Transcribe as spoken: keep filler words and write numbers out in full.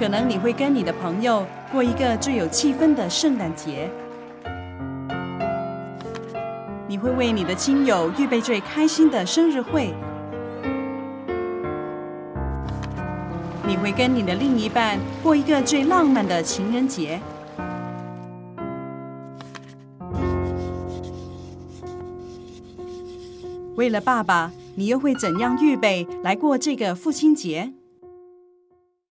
可能你会跟你的朋友过一个最有气氛的圣诞节，你会为你的亲友预备最开心的生日会，你会跟你的另一半过一个最浪漫的情人节。为了爸爸，你又会怎样预备来过这个父亲节？